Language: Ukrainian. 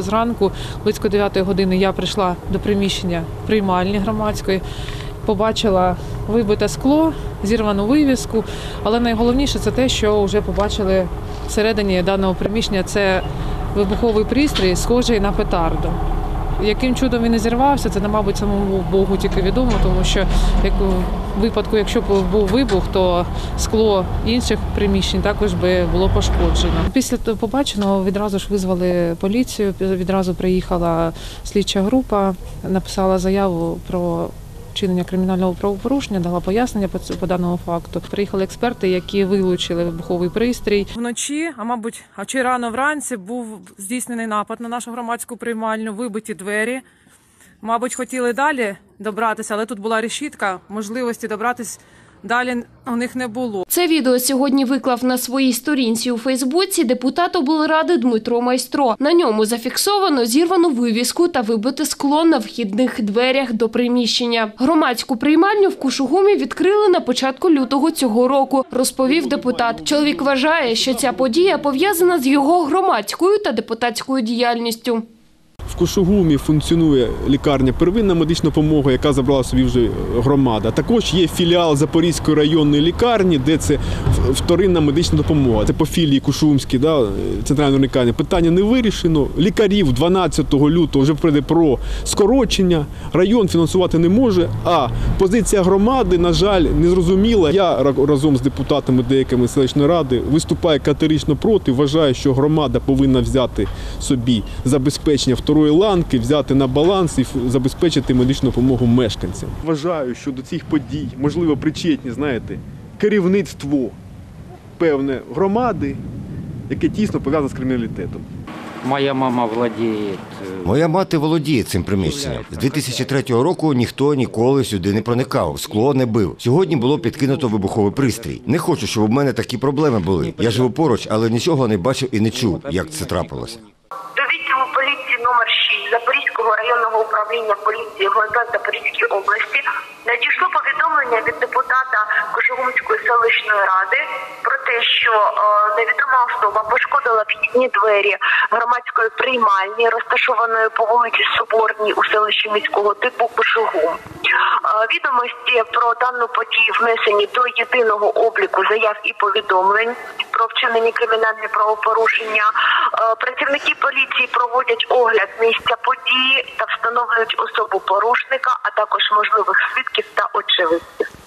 Зранку, близько 9 години, я прийшла до приміщення приймальні громадської, побачила вибите скло, зірвану вивіску, але найголовніше це те, що вже побачили всередині даного приміщення, це вибуховий пристрій, схожий на петарду. Яким чудом він не зірвався, це, мабуть, самому Богу тільки відомо, тому що у випадку, якщо б був вибух, то скло інших приміщень також би було пошкоджено. Після побаченого відразу ж визвали поліцію, відразу приїхала слідча група, написала заяву про вчинення кримінального правопорушення, дала пояснення по даному факту. Приїхали експерти, які вилучили вибуховий пристрій. Вночі, а чи рано вранці, був здійснений напад на нашу громадську приймальню, вибиті двері. Мабуть, хотіли далі добратися, але тут була решітка, можливості добратися далі у них не було. Це відео сьогодні виклав на своїй сторінці у Фейсбуці депутат облради Дмитро Майстро. На ньому зафіксовано зірвану вивіску та вибите скло на вхідних дверях до приміщення. Громадську приймальню в Кушугумі відкрили на початку лютого цього року, розповів депутат. Чоловік вважає, що ця подія пов'язана з його громадською та депутатською діяльністю. В Кушугумі функціонує лікарня первинна медична допомога, яка забрала собі вже громада. Також є філіал Запорізької районної лікарні, де це вторинна медична допомога. Це по філії Кушугумській, центральної лікарні. Питання не вирішено. Лікарів 12 лютого вже прийде про скорочення. Район фінансувати не може, а позиція громади, на жаль, незрозуміла. Я разом з депутатами деякими селищної ради виступаю категорично проти. Вважаю, що громада повинна взяти собі забезпечення второї ланки, взяти на баланс і забезпечити медичну допомогу мешканцям. Вважаю, що до цих подій, можливо, причетні, керівництво певне громади, яке тісно пов'язане з криміналітетом. Моя мати володіє цим приміщенням. З 2003 року ніхто ніколи сюди не проникав, скло не бив. Сьогодні було підкинуто вибуховий пристрій. Не хочу, щоб у мене такі проблеми були. Я живу поруч, але нічого не бачив і не чув, як це трапилося. Поліції номер 6 Запорізького районного управління поліції ГУНП в Запорізькій області надійшло повідомлення від депутата Кушугумської селищної ради про те, що невідома особа пошкодила вхідні двері громадської приймальні, розташованої по вулиці Соборній у селищі міського типу Кушугум. Відомості про дану подію внесені до єдиного обліку заяв і повідомлень про вчинені кримінальні правопорушення. Працівники поліції проводять огляд місця події та встановлюють особу порушника, а також можливих свідків та очевидців.